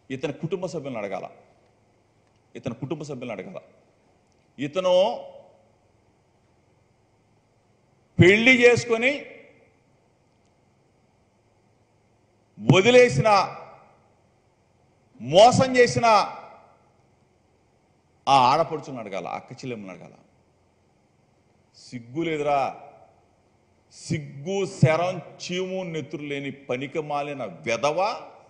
ఇతని కుటుంబ సభ్యులను అడగాల, ఇతను పెళ్లి చేసుకొని వదిలేసిన, మోసం చేసిన ఆ ఆడపడుచుని అడగాల, అక్క చెల్లెమ్మని అడగాల. సిగ్గు లేదురా? సిగ్గు శరం చీము నెత్తురు లేని పనికి మాలిన వెధవ.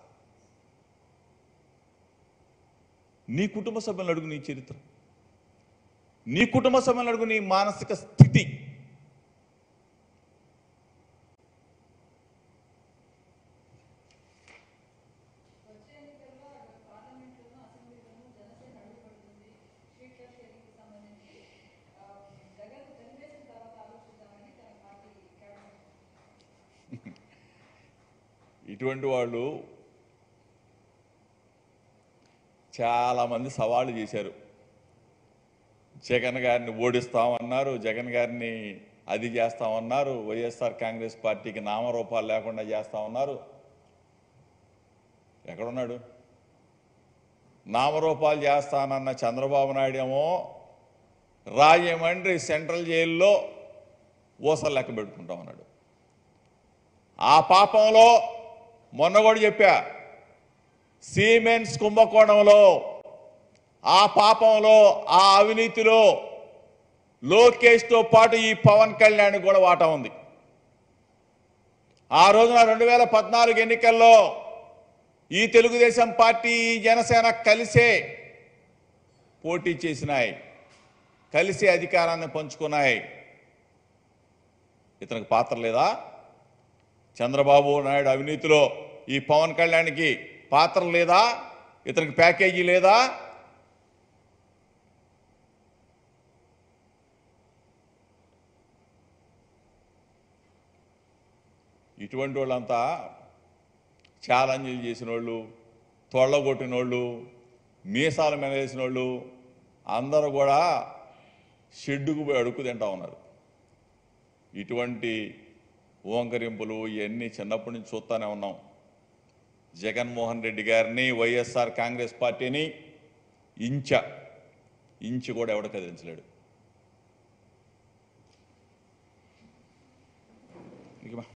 నీ కుటుంబ సభ్యులను అడుగు, నీ చరిత్ర, నీ కుటుంబ సభ్యులను అడుగు, నీ మానసిక స్థితి. ఇటువంటి వాళ్ళు చాలామంది సవాళ్ళు చేశారు. జగన్ గారిని ఓడిస్తామన్నారు, జగన్ గారిని అది చేస్తామన్నారు, వైఎస్ఆర్ కాంగ్రెస్ పార్టీకి నామరూపాలు లేకుండా చేస్తామన్నారు. ఎక్కడున్నాడు? నామరూపాలు చేస్తానన్న చంద్రబాబు నాయుడు ఏమో రాజమండ్రి సెంట్రల్ జైల్లో ఊసలు లెక్క పెట్టుకుంటామన్నాడు. ఆ పాపంలో మొన్న కూడా చెప్పా, సిమెంట్స్ కుంభకోణంలో, ఆ పాపంలో, ఆ అవినీతిలో లోకేష్తో పాటు ఈ పవన్ కళ్యాణ్ కూడా వాటా ఉంది. ఆ రోజున 2014 ఎన్నికల్లో ఈ తెలుగుదేశం పార్టీ, జనసేన కలిసే పోటీ చేసినాయి, కలిసి అధికారాన్ని పంచుకున్నాయి. ఇతనికి పాత్ర లేదా? చంద్రబాబు నాయుడు అవినీతిలో ఈ పవన్ కళ్యాణ్కి పాత్ర లేదా? ఇతనికి ప్యాకేజీ లేదా? ఇటువంటి వాళ్ళంతా ఛాలెంజ్లు చేసిన వాళ్ళు, తొళ్ళగొట్టిన వాళ్ళు, మీసాల మీద వేసిన వాళ్ళు అందరూ కూడా షెడ్డుకు పోయి అడుక్కు తింటా ఉన్నారు. ఇటువంటి ఓంకరింపులు ఇవన్నీ చిన్నప్పటి నుంచి చూస్తూనే ఉన్నాం. జగన్మోహన్ రెడ్డి గారిని, వైఎస్ఆర్ కాంగ్రెస్ పార్టీని ఇంచు కూడా ఎవడ కదిలించలేడు.